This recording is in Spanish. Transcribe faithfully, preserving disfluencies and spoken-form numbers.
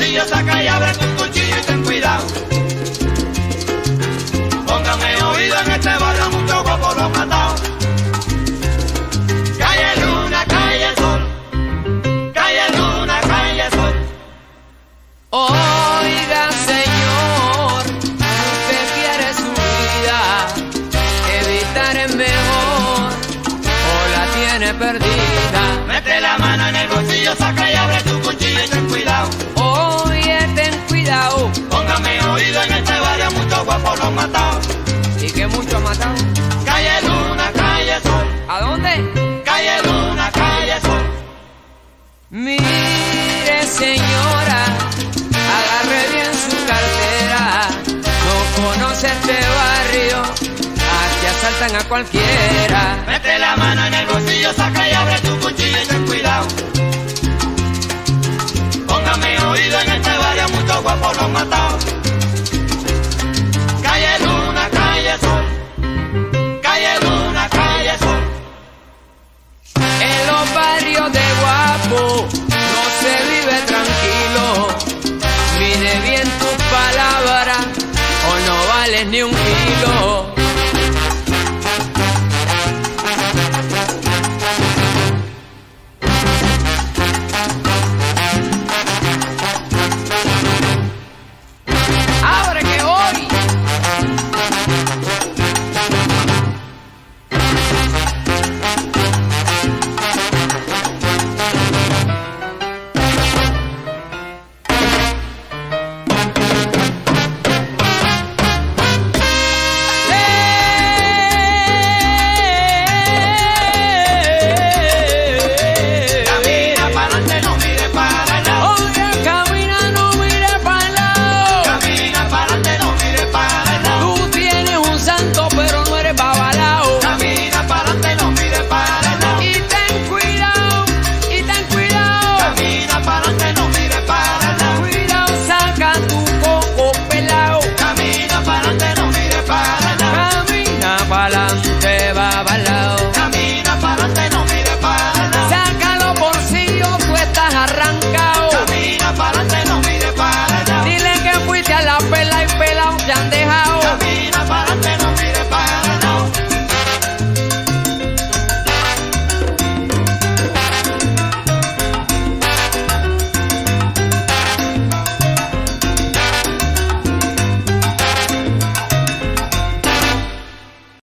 bolsillo, saca y abre tu cuchillo y ten cuidado. Póngame oído, en este barrio muchos guapos los matados. Calle Luna, calle Sol, calle Luna, calle Sol. Oiga, señor, usted quiere su vida, evitar es mejor, o la tiene perdida. Mete la mano en el bolsillo, saca y abre tu cuchillo y ten cuidado. Oye, ten cuidado. Póngame oído, en este barrio muchos guapos los matados. ¿Y que mucho ha matado? Calle Luna, calle Sol. ¿A dónde? Calle Luna, calle Sol. Mire, señora, agarre bien su cartera. No conoce este barrio, aquí asaltan a cualquiera. Mete la mano en el bolsillo, saca y abre tu cuchillo y ten cuidado. Póngame oído, en este barrio muchos guapos los matados. Calle Luna, calle Sol. Calle Luna, calle Sol. En los barrios de guapo